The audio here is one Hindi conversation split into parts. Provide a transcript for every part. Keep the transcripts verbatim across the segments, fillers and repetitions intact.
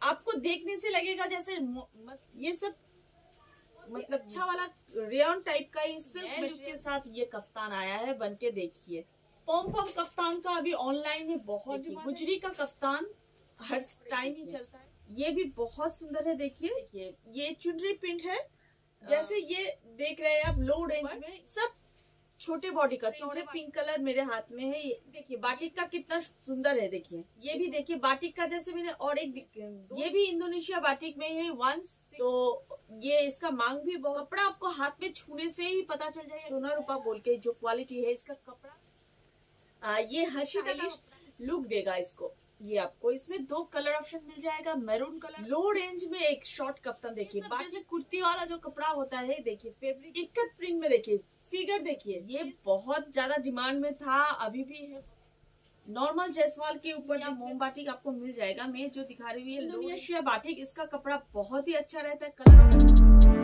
आपको देखने से लगेगा जैसे ये सब मतलब अच्छा वाला रेयन टाइप का ही सिल्क लुक के साथ ये कफ्तान आया है। बन के देखिए, पॉम पॉम कफ्तान का अभी ऑनलाइन में बहुत गुजरी का कफ्तान हर टाइम ही चलता है। ये भी बहुत सुंदर है। देखिए देखिए ये चुनरी प्रिंट है। जैसे ये देख रहे हैं आप लो रेंज में, सब छोटे बॉडी का, चौड़े पिंक कलर मेरे हाथ में है। ये देखिए बाटिक का कितना सुंदर है। देखिए ये भी देखिए बाटिक का, जैसे मैंने और एक ये भी इंडोनेशिया बाटिक में है वन। तो ये इसका मांग भी बहुत, कपड़ा आपको हाथ में छूने से ही पता चल जाएगा सोना रूपा बोल के जो क्वालिटी है इसका कपड़ा। आ, ये हर्षी का लुक देगा इसको। ये आपको इसमें दो कलर ऑप्शन मिल जाएगा, मैरून कलर। लो रेंज में एक शॉर्ट कफ्तान देखिए, जैसे कुर्ती वाला जो कपड़ा होता है। देखिए फैब्रिक इक्कत प्रिंट में, देखिए फिगर देखिए, ये बहुत ज्यादा डिमांड में था, अभी भी है। नॉर्मल जयसवाल के ऊपर मोम बाटिक आपको मिल जाएगा। मैं जो दिखा रही हूँ इंडोनेशिया बाटिक, इसका कपड़ा बहुत ही अच्छा रहता है। कलर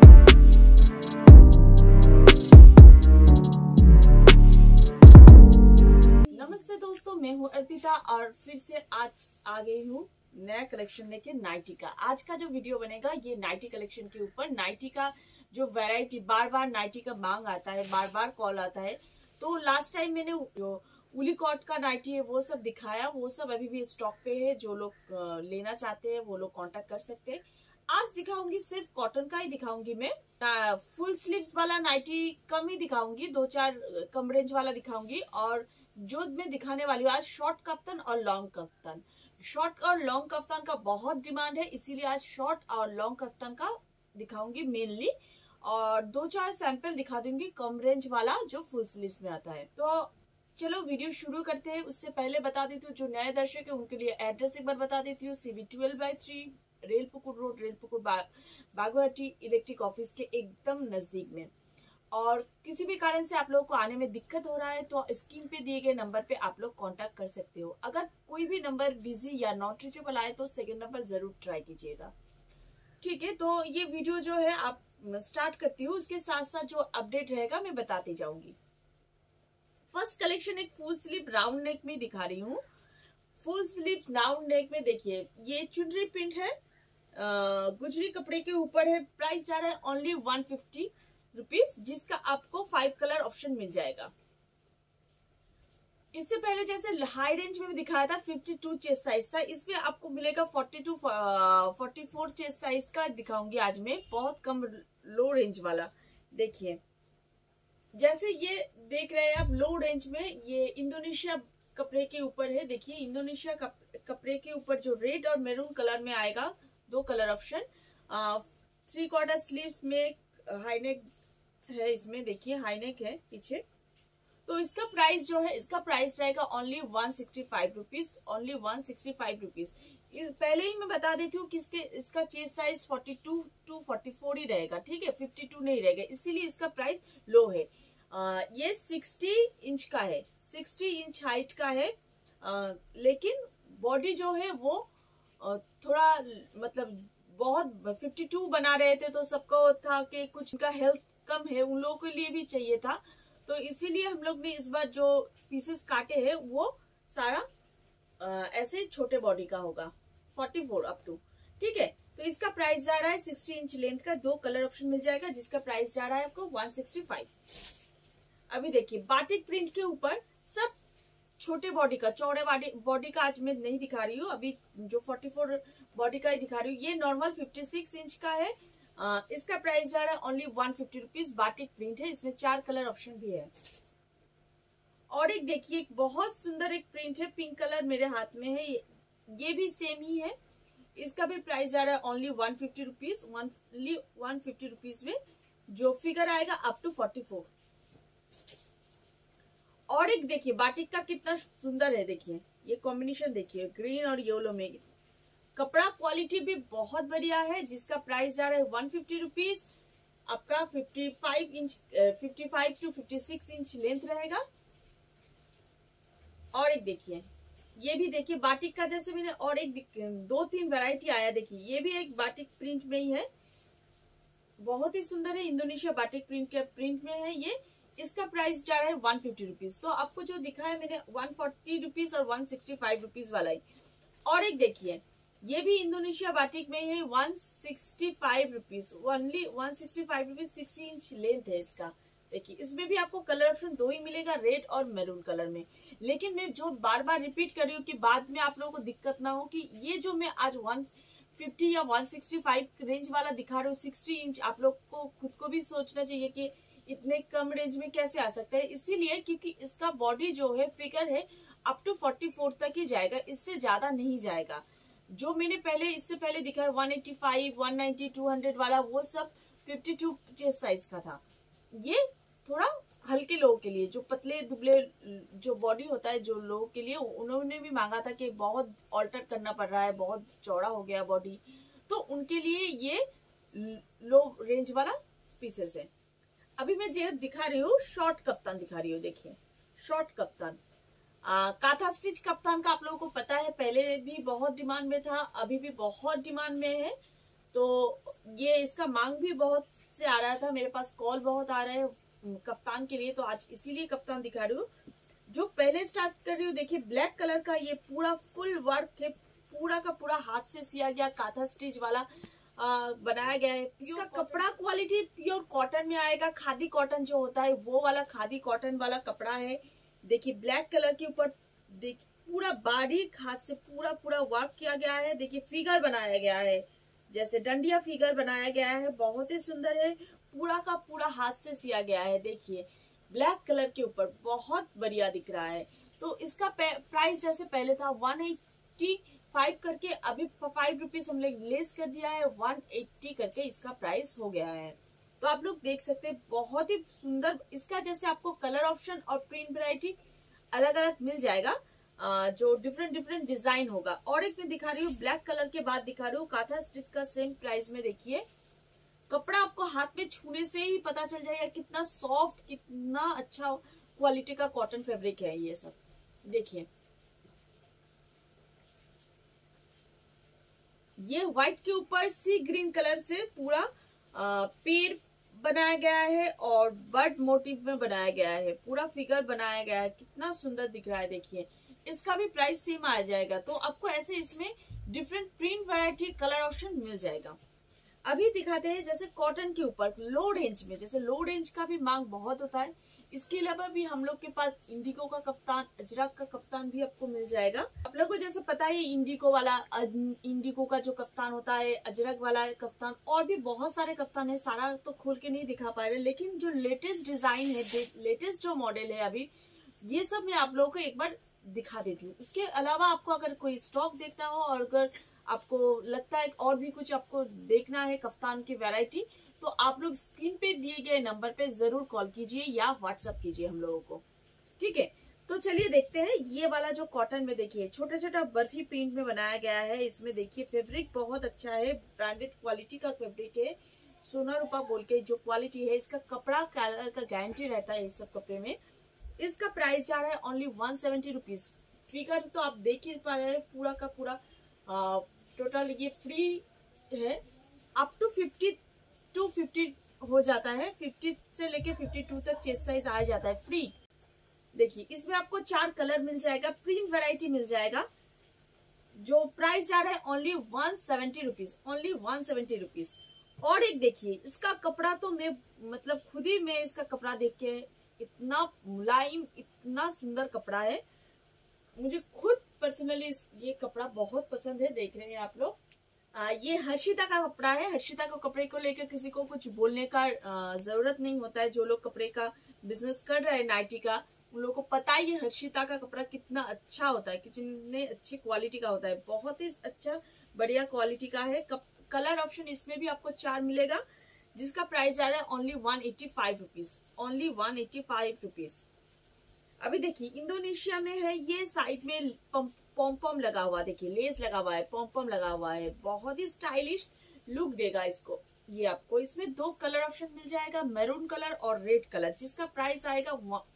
नमस्ते दोस्तों, मैं हूँ अर्पिता और फिर से आज आ गई हूँ नया कलेक्शन लेके नाइटी का। आज का जो वीडियो बनेगा ये नाइटी कलेक्शन के ऊपर। नाइटी का जो वैरायटी, बार बार नाइटी का मांग आता है, बार बार कॉल आता है। तो लास्ट टाइम मैंने जो उली कॉट का नाइटी है वो सब दिखाया, वो सब अभी भी स्टॉक पे है। जो लोग लेना चाहते हैं वो लोग कांटेक्ट कर सकते हैं। आज दिखाऊंगी सिर्फ कॉटन का ही दिखाऊंगी मैं। फुल स्लीव्स वाला नाइटी कम ही दिखाऊंगी, दो चार कम रेंज वाला दिखाऊंगी। और जो मैं दिखाने वाली हूँ आज शॉर्ट कफ्तान और लॉन्ग कफ्तान। शॉर्ट और लॉन्ग कफ्तान का बहुत डिमांड है, इसीलिए आज शॉर्ट और लॉन्ग कफ्तान का दिखाऊंगी मेनली। और दो चार सैंपल दिखा दूंगी कम रेंज वाला जो फुल स्लीव्स में आता है। तो चलो वीडियो शुरू करते हैं। उससे पहले बता देती हूँ जो नए दर्शक है उनके लिए एड्रेस एक बार बता देती हूँ। CV twelve by three Railpukur road, Railpukur Baguiati electric office के एकदम नजदीक में। और किसी भी कारण से आप लोगों को आने में दिक्कत हो रहा है तो स्क्रीन पे दिए गए नंबर पे आप लोग कांटेक्ट कर सकते हो। अगर कोई भी नंबर बिजी या नॉट रीचेबल आए तो सेकंड नंबर जरूर ट्राई कीजिएगा, ठीक है। तो ये वीडियो जो है आप स्टार्ट करती हूँ, उसके साथ साथ जो अपडेट रहेगा मैं बताती जाऊंगी। फर्स्ट कलेक्शन एक फुल स्लीव राउंड नेक में दिखा रही हूँ। फुल स्लीव राउंड नेक में देखिए ये चुनरी प्रिंट है, गुजरी कपड़े के ऊपर है। प्राइस जा रहा है ओनली वन फिफ्टी रुपीज, जिसका आपको फाइव कलर ऑप्शन मिल जाएगा। इससे पहले जैसे हाई रेंज में भी दिखाया था बावन चेस्ट साइज था, इसमें आपको मिलेगा बयालीस चौवालीस चेस्ट साइज का दिखाऊंगी आज मैं, बहुत कम लो रेंज वाला। देखिए जैसे ये देख रहे हैं आप लो रेंज में, ये इंडोनेशिया कपड़े के ऊपर है। देखिए इंडोनेशिया कपड़े के ऊपर जो रेड और मैरून कलर में आएगा, दो colour option. Three quarter sleeve में हाईनेक है, इसमें देखिए हाईनेक है पीछे। तो इसका प्राइस जो है, इसका प्राइस रहेगा only one sixty five rupees, only one sixty five rupees. पहले ही मैं बता देती हूँ कि इसके इसका चेस्ट साइज बयालीस टू चौवालीस ही रहेगा, ठीक है, बावन नहीं रहेगा, इसीलिए इसका प्राइस लो है। आ, ये साठ इंच का है, साठ इंच हाइट का है। आ, लेकिन बॉडी जो है वो आ, थोड़ा मतलब बहुत बावन बना रहे थे तो सबको था कि कुछ का हेल्थ कम है, उन लोगों के लिए भी चाहिए था। तो इसीलिए हम लोग ने इस बार जो पीसेस काटे हैं वो सारा आ, ऐसे छोटे बॉडी का होगा, चौवालीस अप टू, ठीक है। तो इसका प्राइस जा रहा है साठ इंच लेंथ का, दो कलर ऑप्शन मिल जाएगा, जिसका प्राइस जा रहा है आपको वन सिक्सटी फाइव। अभी देखिए बाटिक प्रिंट के ऊपर सब छोटे बॉडी का, चौड़े बॉडी बॉडी का आज मैं नहीं दिखा रही हूँ, अभी जो चौवालीस बॉडी का ही दिखा रही हूँ। ये नॉर्मल छप्पन इंच का है। आ, इसका प्राइस जा रहा है only one fifty rupees. Batik print है, इसमें चार कलर ऑप्शन भी है। और एक देखिए बहुत सुंदर एक प्रिंट है, पिंक कलर मेरे हाथ में है, ये भी सेम ही है। इसका भी प्राइस जा रहा है only one fifty rupees, only one fifty rupees में जो फिगर आएगा अप टू फोर्टी फोर। और एक देखिए बाटिक का कितना सुंदर है, देखिए ये कॉम्बिनेशन देखिए ग्रीन और येलो में। कपड़ा क्वालिटी भी बहुत बढ़िया है, जिसका प्राइस जा रहा है वन फिफ्टी रुपीज। आपका fifty five inch fifty five to fifty six inch length रहेगा। और एक देखिए ये भी देखिए बाटिक का, जैसे मैंने और एक दो तीन वैरायटी आया, देखिए ये भी एक बाटिक प्रिंट में ही है, बहुत ही सुंदर है। इंडोनेशिया बाटिक प्रिंट के प्रिंट में है ये। इसका प्राइस जा रहा है वन फिफ्टी रुपीज। तो आपको जो दिखा है मैंने वन फोर्टी रुपीज और वन सिक्सटी फाइव रुपीज वाला ही। और एक देखिए ये भी इंडोनेशिया बाटिक में है, one sixty five rupees, only one sixty five rupees, sixty inch length है इसका। देखिए इसमें भी आपको कलर ऑप्शन दो ही मिलेगा, रेड और मैरून कलर में। लेकिन मैं जो बार बार रिपीट कर रही हूँ कि बाद में आप लोगों को दिक्कत ना हो, कि ये जो मैं आज वन फिफ्टी या वन सिक्सटी फाइव रेंज वाला दिखा रही हूँ सिक्सटी इंच, आप लोग को खुद को भी सोचना चाहिए कि इतने कम रेंज में कैसे आ सकता है। इसीलिए क्योंकि इसका बॉडी जो है फिगर है अप टू फोर्टी फोर तक ही जाएगा, इससे ज्यादा नहीं जाएगा। जो मैंने पहले इससे पहले दिखाया one eighty five, one ninety, two hundred वाला, वो सब फिफ्टी टू चेस्ट साइज का था। ये थोड़ा हल्के लोगों के लिए, जो पतले दुबले जो बॉडी होता है, जो लोगों के लिए, उन्होंने भी मांगा था कि बहुत ऑल्टर करना पड़ रहा है, बहुत चौड़ा हो गया बॉडी, तो उनके लिए ये लो रेंज वाला पीसेस है। अभी मैं जो दिखा रही हूँ शॉर्ट कफ्तान दिखा रही हूँ। देखिए short kaftan, kantha stitch kaftan का आप लोगों को पता है पहले भी बहुत डिमांड में था, अभी भी बहुत डिमांड में है। तो ये इसका मांग भी बहुत से आ रहा था, मेरे पास कॉल बहुत आ रहे हैं कप्तान के लिए, तो आज इसीलिए कप्तान दिखा रही हूँ। जो पहले स्टार्ट कर रही हूँ, देखिए ब्लैक कलर का ये पूरा फुल वर्क है, पूरा का पूरा हाथ से सिया गया काथा स्टिच वाला आ, बनाया गया है। इसका कपड़ा क्वालिटी प्योर कॉटन में आएगा, खादी कॉटन जो होता है वो वाला खादी कॉटन वाला कपड़ा है। देखिए ब्लैक कलर के ऊपर देखिए पूरा बारीक हाथ से पूरा पूरा वर्क किया गया है। देखिए फिगर बनाया गया है, जैसे डंडिया फिगर बनाया गया है, बहुत ही सुंदर है, पूरा का पूरा हाथ से सिया गया है। देखिए ब्लैक कलर के ऊपर बहुत बढ़िया दिख रहा है। तो इसका प्राइस जैसे पहले था वन एटी फाइव करके, अभी फाइव रुपीज हम लोग लेस कर दिया है, वन एट्टी करके इसका प्राइस हो गया है। तो आप लोग देख सकते हैं बहुत ही सुंदर। इसका जैसे आपको कलर ऑप्शन और प्रिंट वैरायटी अलग अलग मिल जाएगा, जो डिफरेंट डिफरेंट डिजाइन होगा। और एक मैं दिखा रही हूँ ब्लैक कलर के बाद दिखा रही हूँ काथा स्टिच का सेम प्राइस में। देखिए कपड़ा आपको हाथ में छूने से ही पता चल जाएगा कितना सॉफ्ट, कितना अच्छा क्वालिटी का कॉटन फैब्रिक है ये सब। देखिए ये व्हाइट के ऊपर सी ग्रीन कलर से पूरा पेड़ बनाया गया है और बर्ड मोटिव में बनाया गया है, पूरा फिगर बनाया गया है, कितना सुंदर दिख रहा है। देखिए इसका भी प्राइस सेम आ जाएगा। तो आपको ऐसे इसमें different print variety colour option मिल जाएगा। अभी दिखाते हैं जैसे कॉटन के ऊपर लो रेंज में, जैसे लो रेंज का भी मांग बहुत होता है, इसके अलावा भी हम लोग के पास इंडिगो का कफ्तान, अजरक का कफ्तान भी आपको मिल जाएगा। आप लोग को जैसे पता है इंडिगो वाला, इंडिगो का जो कफ्तान होता है, अजरक वाला कफ्तान, और भी बहुत सारे कफ्तान है, सारा तो खोल के नहीं दिखा पा रहे, लेकिन जो लेटेस्ट डिजाइन है, लेटेस्ट जो मॉडल है अभी, ये सब मैं आप लोगों को एक बार दिखा देती हूँ। इसके अलावा आपको अगर कोई स्टॉक देखना हो और अगर आपको लगता है और भी कुछ आपको देखना है कफ्तान की वैरायटी, तो आप लोग स्क्रीन पे दिए गए नंबर पे जरूर कॉल कीजिए या व्हाट्सएप कीजिए हम लोगों को, ठीक है। तो चलिए देखते हैं ये वाला जो कॉटन में, देखिए छोटा छोटा बर्फी प्रिंट में बनाया गया है। इसमें देखिए फैब्रिक बहुत अच्छा है, ब्रांडेड क्वालिटी का फैब्रिक है, सोना रूपा बोल के जो क्वालिटी है। इसका कपड़ा कलर का गारंटी रहता है इस सब कपड़े में। इसका प्राइस जा रहा है only one seventy rupees. Figure तो आप देख ही पा रहे हैं, पूरा का पूरा टोटल ये फ्री है, up to fifty two fifty हो जाता है, फिफ्टी से लेके फिफ्टी टू तक चेस्ट साइज आ जाता है फ्री। देखिए इसमें आपको चार कलर मिल जाएगा, प्रिंट वैरायटी मिल जाएगा। जो प्राइस जा रहा है only one seventy rupees, only one seventy rupees. और एक देखिए इसका कपड़ा तो मैं मतलब खुद ही मैं इसका कपड़ा देख के, इतना मुलायम, इतना सुंदर कपड़ा है, मुझे खुद पर्सनली ये कपड़ा बहुत पसंद है। देख रहे हैं आप लोग, आ, ये हर्षिता का कपड़ा है। हर्षिता को कपड़े को लेकर किसी को कुछ बोलने का आ, जरूरत नहीं होता है। जो लोग कपड़े का बिजनेस कर रहे हैं नाइटी का, उन लोगों को पता है ये हर्षिता का कपड़ा कितना अच्छा होता है, कितने अच्छी क्वालिटी का होता है, बहुत ही अच्छा बढ़िया क्वालिटी का है। कलर ऑप्शन इसमें भी आपको चार मिलेगा, जिसका प्राइस आ रहा है only one eighty five rupees, only one eighty five rupees. अभी देखिए इंडोनेशिया में है ये, साइड में पॉम पॉम लगा हुआ, देखिए लेस लगा हुआ है, पॉम पॉम लगा हुआ है, बहुत ही स्टाइलिश लुक देगा इसको। ये आपको इसमें दो कलर ऑप्शन मिल जाएगा, मैरून कलर और रेड कलर, जिसका प्राइस आएगा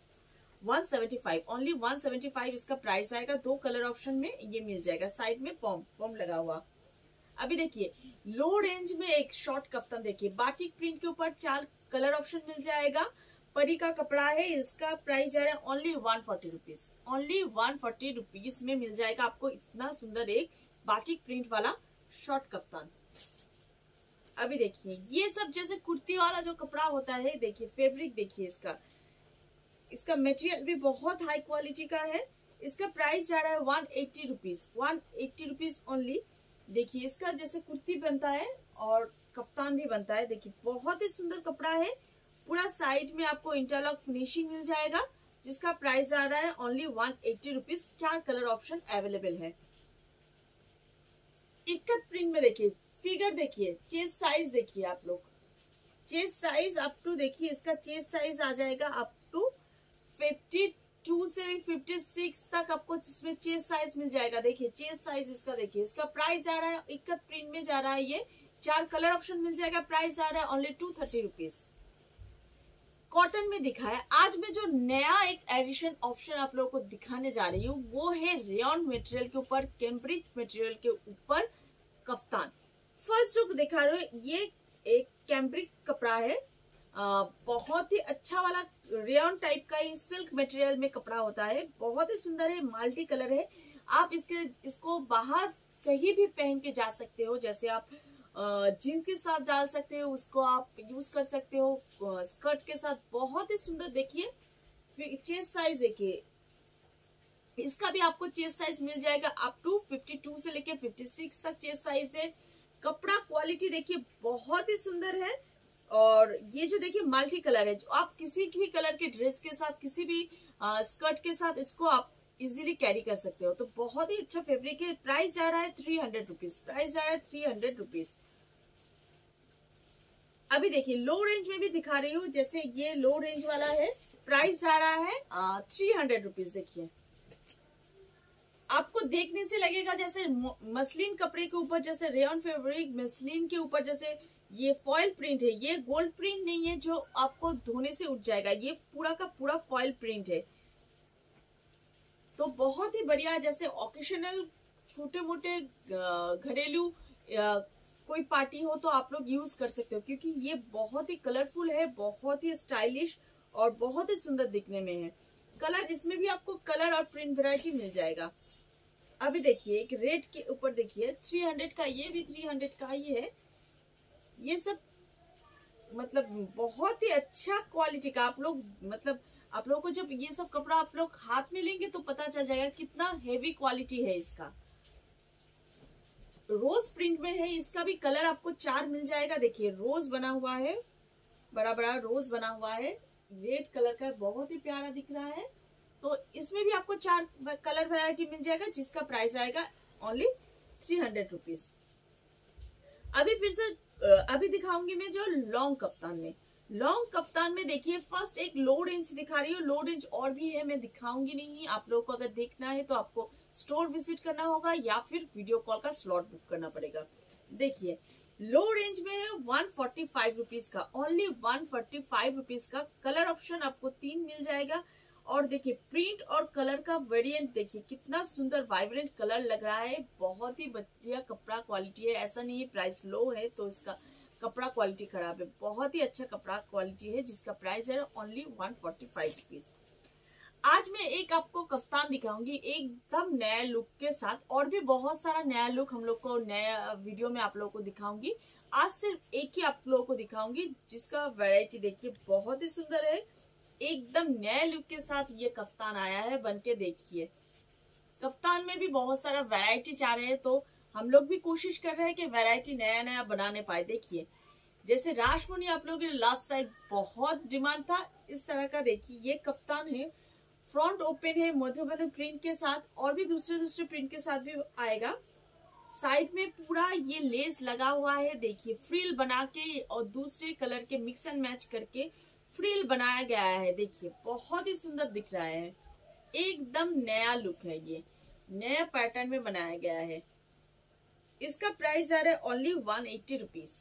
one seventy five, only one seventy five इसका प्राइस आएगा। दो कलर ऑप्शन में ये मिल जाएगा, साइड में पॉम पॉम लगा हुआ। अभी देखिए लो रेंज में एक शॉर्ट कफ्तान, देखिए बाटिक प्रिंट के ऊपर चार कलर ऑप्शन मिल जाएगा, परी का कपड़ा है, इसका प्राइस जा रहा है only one forty rupees, only one forty rupees में मिल जाएगा आपको इतना सुंदर एक बाटिक प्रिंट वाला शॉर्ट कफ्तान। अभी देखिए ये सब जैसे कुर्ती वाला जो कपड़ा होता है, देखिए फैब्रिक देखिए इसका इसका मटेरियल भी बहुत हाई क्वालिटी का है। इसका प्राइस जा रहा है one eighty rupees one eighty rupees only. देखिए इसका जैसे कुर्ती बनता है और कफ्तान भी बनता है। देखिए बहुत ही सुंदर कपड़ा है। पूरा साइड में आपको इंटरलॉक फिनिशिंग मिल जाएगा, जिसका प्राइस आ रहा है ओनली वन एट्टी रुपीज। चार कलर ऑप्शन अवेलेबल है। इक्कत प्रिंट में देखिए फिगर देखिए, चेस्ट साइज देखिए आप लोग, चेस्ट साइज अप टू देखिए इसका चेस्ट साइज आ जाएगा अप टू फिफ्टी टू से फिफ्टी सिक्स तक आपको इसमें चेस्ट साइज मिल जाएगा। देखिए चेस्ट साइज इसका देखिए। इसका प्राइस जा रहा है इक्कत प्रिंट में जा रहा है ये, चार कलर ऑप्शन मिल जाएगा। प्राइस जा रहा है only two thirty rupees. Cotton में दिखाया आज मैं जो नया एक एडिशन ऑप्शन आप लोगों को दिखाने जा रही हूँ वो है रेयॉन मटेरियल के ऊपर, कैम्ब्रिक मटेरियल के ऊपर कफ्तान। फर्स्ट जो दिखा रहे हो ये एक कैम्ब्रिक कपड़ा है। आ, बहुत ही अच्छा वाला रेयॉन टाइप का ही सिल्क मटेरियल में कपड़ा होता है। बहुत ही सुंदर है, मल्टी कलर है। आप इसके इसको बाहर कहीं भी पहन के जा सकते हो, जैसे आप जीन्स के साथ डाल सकते हो, उसको आप यूज कर सकते हो स्कर्ट के साथ। बहुत ही सुंदर देखिए चेस्ट साइज देखिए, इसका भी आपको चेस्ट साइज मिल जाएगा अप टू फिफ्टी टू से लेके फिफ्टी सिक्स तक चेस्ट साइज है। कपड़ा क्वालिटी देखिए बहुत ही सुंदर है। और ये जो देखिए मल्टी कलर है, जो आप किसी भी कलर के ड्रेस के साथ, किसी भी आ, स्कर्ट के साथ इसको आप इजीली कैरी कर सकते हो। तो बहुत ही अच्छा फैब्रिक है। प्राइस जा रहा है थ्री हंड्रेड रुपीज प्राइस जा रहा है थ्री हंड्रेड रुपीज। अभी देखिए लो रेंज में भी दिखा रही हूँ, जैसे ये लो रेंज वाला है। प्राइस जा रहा है थ्री हंड्रेड रुपीज। देखिए आपको देखने से लगेगा जैसे मसलिन कपड़े के ऊपर, जैसे रेयॉन फैब्रिक मसलिन के ऊपर जैसे ये फॉयल प्रिंट है। ये गोल्ड प्रिंट नहीं है जो आपको धोने से उठ जाएगा, ये पूरा का पूरा फॉयल प्रिंट है। तो बहुत ही बढ़िया, जैसे ओकेशनल छोटे मोटे घरेलू कोई पार्टी हो तो आप लोग यूज कर सकते हो, क्योंकि ये बहुत ही कलरफुल है, बहुत ही स्टाइलिश और बहुत ही सुंदर दिखने में है। कलर इसमें भी आपको कलर और प्रिंट वैरायटी मिल जाएगा। अभी देखिए एक रेड के ऊपर देखिए थ्री हंड्रेड का, ये भी थ्री हंड्रेड का ही है। ये सब मतलब बहुत ही अच्छा क्वालिटी का। आप लोग मतलब आप लोगों को जब ये सब कपड़ा आप लोग हाथ में लेंगे तो पता चल जाएगा कितना हेवी क्वालिटी है इसका। रोज प्रिंट में है, इसका भी कलर आपको चार मिल जाएगा। देखिए रोज बना हुआ है, बड़ा बड़ा रोज बना हुआ है, रेड कलर का, बहुत ही प्यारा दिख रहा है। तो इसमें भी आपको चार कलर वैरायटी मिल जाएगा, जिसका प्राइस आएगा ओनली थ्री हंड्रेड रुपीज। अभी फिर से अभी दिखाऊंगी मैं जो लॉन्ग कफ्तान में। लॉन्ग कफ्तान में देखिए फर्स्ट एक लो रेंज दिखा रही हूँ, लो रेंज और भी है, मैं दिखाऊंगी नहीं। आप लोगों को अगर देखना है तो आपको स्टोर विजिट करना होगा या फिर वीडियो कॉल का स्लॉट बुक करना पड़ेगा। देखिए लो रेंज में है वन फोर्टी फाइव रुपीज का, only one forty five rupees का। कलर ऑप्शन आपको तीन मिल जाएगा। और देखिए प्रिंट और कलर का वेरिएंट देखिए कितना सुंदर वाइब्रेंट कलर लग रहा है। बहुत ही बढ़िया कपड़ा क्वालिटी है। ऐसा नहीं है प्राइस लो है तो इसका कपड़ा क्वालिटी खराब है, बहुत ही अच्छा कपड़ा क्वालिटी है, जिसका प्राइस है only one forty five rupees. आज मैं एक आपको कफ्तान दिखाऊंगी एकदम नया लुक के साथ, और भी बहुत सारा नया लुक हम लोग को नया वीडियो में आप लोगों को दिखाऊंगी। आज सिर्फ एक ही आप लोगों को दिखाऊंगी, जिसका वैरायटी देखिए बहुत ही सुंदर है। एकदम नए लुक के साथ ये कफ्तान आया है, बन के देखिए। कफ्तान में भी बहुत सारा वैरायटी चाह रहे हैं, तो हम लोग भी कोशिश कर रहे हैं कि वैरायटी नया नया बनाने पाए। देखिए जैसे राजमुनी आप लोगों के लास्ट साइड बहुत डिमांड था, इस तरह का देखिए ये कफ्तान है। फ्रंट ओपन है मधुबनी प्रिंट के साथ, और भी दूसरे दूसरे प्रिंट के साथ भी आएगा। साइड में पूरा ये लेस लगा हुआ है। देखिए फ्रिल बना के और दूसरे कलर के मिक्स एंड मैच करके फ्रिल बनाया गया है। देखिए बहुत ही सुंदर दिख रहा है, एकदम नया लुक है, ये नया पैटर्न में बनाया गया है। इसका प्राइस आ रहा है only one eighty rupees.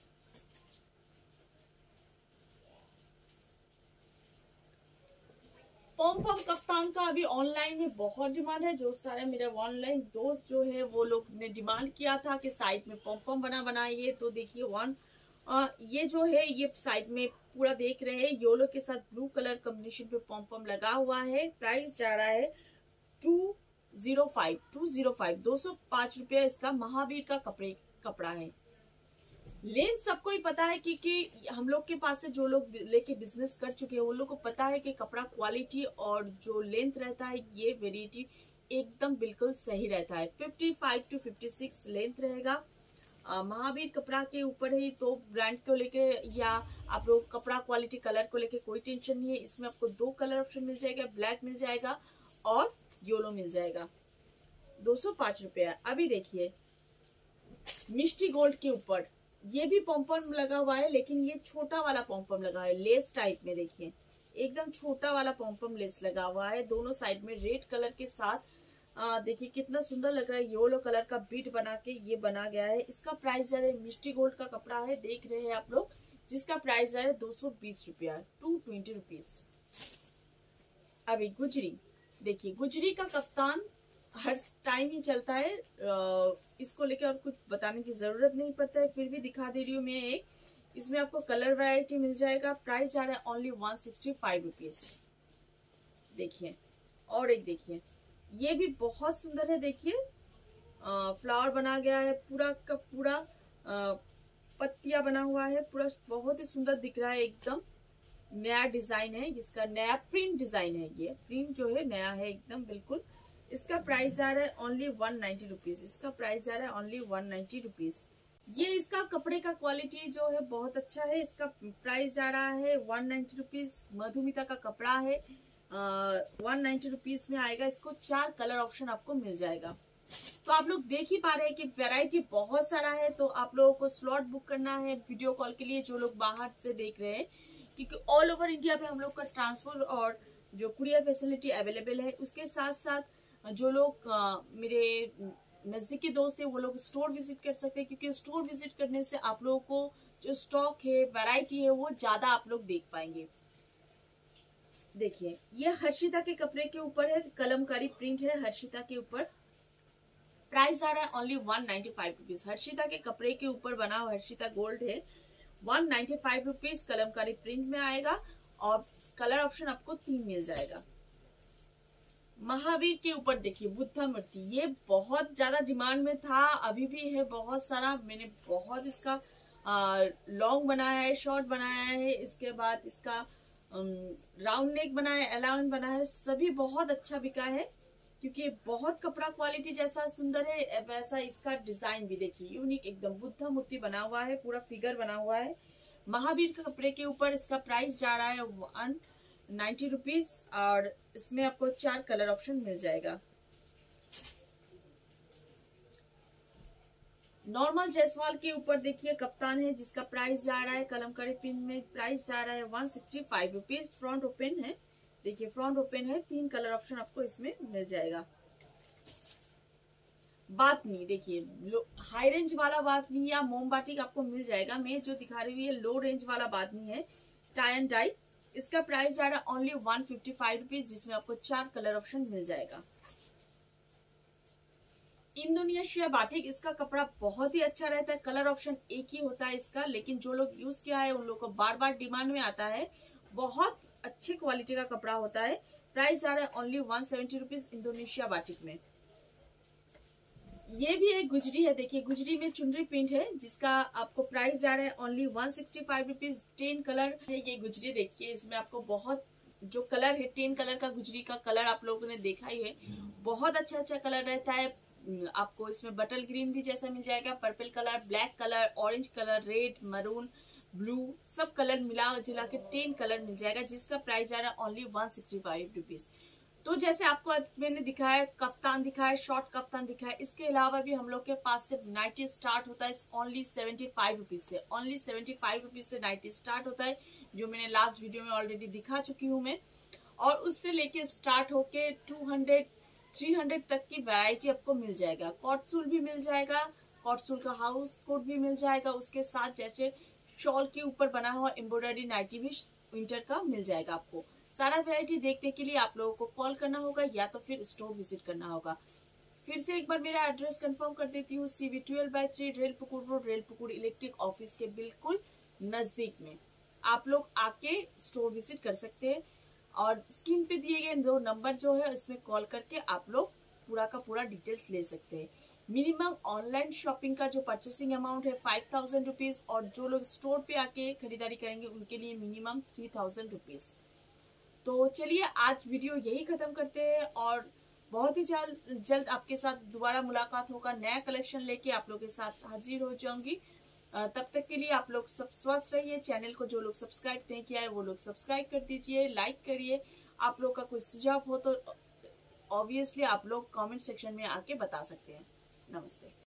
Pom pom kaftan का अभी ऑनलाइन में बहुत डिमांड है। जो सारे मेरे ऑनलाइन दोस्त जो है वो लोग ने डिमांड किया था कि साइड में पॉम पॉम बना बनाइए, तो देखिए वन आ, ये जो है ये साइड में पूरा देख रहे हैं येलो के साथ ब्लू कलर कॉम्बिनेशन पे पॉम पॉम लगा हुआ है। प्राइस जा रहा है two zero five two zero five दो सौ पांच रुपया इसका महावीर का कपड़े कपड़ा है। लेंथ सबको ही पता है क्योंकि हम लोग के पास से जो लोग लेके बिजनेस कर चुके हैं वो लोग को पता है कि कपड़ा क्वालिटी और जो लेंथ रहता है ये वेराइटी एकदम बिल्कुल सही रहता है। Fifty five to fifty six length रहेगा। आ, महावीर कपड़ा के ऊपर ही तो ब्रांड को लेके या आप लोग कपड़ा क्वालिटी कलर को लेके कोई टेंशन नहीं है। इसमें आपको दो कलर ऑप्शन मिल जाएगा, ब्लैक मिल जाएगा और येलो मिल जाएगा। दो सौ पांच रुपया। अभी देखिए मिष्टी गोल्ड के ऊपर ये भी पॉम्पम लगा हुआ है, लेकिन ये छोटा वाला पॉम्पम लगा है लेस टाइप में। देखिए एकदम छोटा वाला पॉम्पम लेस लगा हुआ है दोनों साइड में रेड कलर के साथ। देखिए कितना सुंदर लग रहा है। येलो कलर का बीट बना के ये बना गया है। इसका प्राइस है, मिष्टी गोल्ड का कपड़ा है देख रहे हैं आप लोग, जिसका प्राइस है दो सौ बीस रुपया, टू ट्वेंटी रुपीज। अभी गुजरी देखिए, गुजरी का कफ्तान हर टाइम ही चलता है, इसको लेकर और कुछ बताने की जरूरत नहीं पड़ता है, फिर भी दिखा दे रही हूँ मैं एक। इसमें आपको कलर वैरायटी मिल जाएगा। प्राइस आ रहा है only one sixty five rupees. देखिए और एक देखिए ये भी बहुत सुंदर है। देखिए फ्लावर बना गया है, पूरा का पूरा पत्तियां बना हुआ है, पूरा बहुत ही सुंदर दिख रहा है। एकदम नया डिजाइन है, जिसका नया प्रिंट डिजाइन है। ये प्रिंट जो है नया है एकदम बिल्कुल। इसका प्राइस आ रहा है ओनली वन नाइन्टी रुपीज। इसका प्राइस आ रहा है ओनली वन नाइन्टी रुपीज। ये इसका कपड़े का क्वालिटी जो है बहुत अच्छा है। इसका प्राइस आ रहा है वन नाइन्टी रुपीज। मधुमिता का कपड़ा है, वन नाइन्टी रुपीज में आएगा। इसको चार कलर ऑप्शन आपको मिल जाएगा। तो आप लोग देख ही पा रहे हैं कि वैरायटी बहुत सारा है। तो आप लोगों को स्लॉट बुक करना है वीडियो कॉल के लिए, जो लोग बाहर से देख रहे हैं, क्योंकि ऑल ओवर इंडिया में हम लोग का ट्रांसपोर्ट और जो कुरियर फैसिलिटी अवेलेबल है। उसके साथ साथ जो लोग आ, मेरे नजदीकी दोस्त है वो लोग स्टोर विजिट कर सकते हैं, क्योंकि स्टोर विजिट करने से आप लोगों को जो स्टॉक है, वैरायटी है, वो ज्यादा आप लोग देख पाएंगे। देखिए ये हर्षिता के कपड़े के ऊपर है, कलमकारी प्रिंट है हर्षिता के ऊपर। प्राइस आ रहा है only one ninety five rupees. Harshita के कपड़े के ऊपर बना हुआ हर्षिता गोल्ड है, one ninety five rupees. Kalamkari print में आएगा और कलर ऑप्शन आपको तीन मिल जाएगा। महावीर के ऊपर देखिए बुद्धा मूर्ति, ये बहुत ज्यादा डिमांड में था, अभी भी है बहुत सारा। मैंने बहुत इसका लॉन्ग बनाया है, शॉर्ट बनाया है, इसके बाद इसका राउंड नेक बनाया है, अलाउन बनाया है, सभी बहुत अच्छा बिका है, क्योंकि बहुत कपड़ा क्वालिटी जैसा सुंदर है वैसा इसका डिजाइन भी देखिए यूनिक एकदम। बुद्धा मूर्ति बना हुआ है, पूरा फिगर बना हुआ है महावीर के कपड़े के ऊपर। इसका प्राइस जा रहा है वन नाइन्टी रुपीज और इसमें आपको चार कलर ऑप्शन मिल जाएगा। नॉर्मल जयसवाल के ऊपर देखिए कप्तान है, जिसका प्राइस जा रहा है कलमकारी पिन में, प्राइस जा रहा है one sixty five rupees. Front open है, देखिए फ्रंट ओपन है, तीन कलर ऑप्शन आपको इसमें मिल जाएगा। बातनी देखिए हाई रेंज वाला बातनी या मोमबाटिक आपको मिल जाएगा। मैं जो दिखा रही हूँ ये लो रेंज वाला बातनी है, टाई एंड डाई। इसका प्राइस जा रहा है only one fifty five rupees, जिसमें आपको चार कलर ऑप्शन मिल जाएगा। इंडोनेशिया बाटिक, इसका कपड़ा बहुत ही अच्छा रहता है, कलर ऑप्शन एक ही होता है इसका, लेकिन जो लोग यूज किया है उन लोग को बार बार डिमांड में आता है। बहुत अच्छी क्वालिटी का कपड़ा होता है। प्राइस जा रहा है only one seventy rupees Indonesia batik में। ये भी एक गुजरी है, देखिए गुजरी में चुनरी प्रिंट है, जिसका आपको प्राइस जा रहा है only one sixty five rupees. Ten colour है ये गुजरी, देखिए इसमें आपको बहुत जो कलर है, टेन कलर का गुजरी का कलर आप लोगों ने देखा ही है, बहुत अच्छा अच्छा कलर रहता है। आपको इसमें बटल ग्रीन भी जैसा मिल जाएगा, purple colour, black colour, orange colour, red, maroon, blue, सब कलर मिला जुला के टेन कलर मिल जाएगा, जिसका प्राइस आ रहा है only one sixty five rupees. तो जैसे आपको मैंने दिखाया, कफ्तान दिखाया, शॉर्ट कफ्तान दिखाया, इसके अलावा भी हम लोग के पास से नाइटी स्टार्ट होता है ओनली सेवेंटी फाइव रुपीज से। ओनली सेवेंटी फाइव रुपीज से नाइटी स्टार्ट होता है, जो मैंने लास्ट वीडियो में ऑलरेडी दिखा चुकी हूँ मैं। और उससे लेके स्टार्ट होके टू हंड्रेड थ्री हंड्रेड तक की वैरायटी आपको मिल जाएगा। कॉटसूल भी मिल जाएगा, कॉटसूल का हाउस कोट भी मिल जाएगा। उसके साथ जैसे शॉल के ऊपर बना हुआ एम्ब्रॉयडरी नाइटी भी विंटर का मिल जाएगा आपको। सारा वैरायटी देखने के लिए आप लोगों को कॉल करना होगा या तो फिर स्टोर विजिट करना होगा। फिर से एक बार मेरा एड्रेस कंफर्म कर देती हूँ, CV twelve by three Railpukur road, Railpukur electric office के बिल्कुल नजदीक में आप लोग आके स्टोर विजिट कर सकते हैं। और स्क्रीन पे दिए गए दो नंबर जो है उसमें कॉल करके आप लोग पूरा का पूरा डिटेल्स ले सकते हैं। मिनिमम ऑनलाइन शॉपिंग का जो परचेसिंग अमाउंट है फाइव थाउजेंड रुपीज, और जो लोग स्टोर पे आके खरीदारी करेंगे उनके लिए मिनिमम थ्री थाउजेंड रुपीज। तो चलिए आज वीडियो यही खत्म करते हैं, और बहुत ही जल्द जल्द आपके साथ दोबारा मुलाकात होगा। नया कलेक्शन लेके आप लोगों के साथ हाजिर हो जाऊंगी। तब तक के लिए आप लोग सब स्वस्थ रहिए। चैनल को जो लोग सब्सक्राइब नहीं किया है वो लोग सब्सक्राइब कर दीजिए, लाइक करिए। आप लोग का कोई सुझाव हो तो ऑब्वियसली आप लोग कमेंट सेक्शन में आके बता सकते हैं। नमस्ते।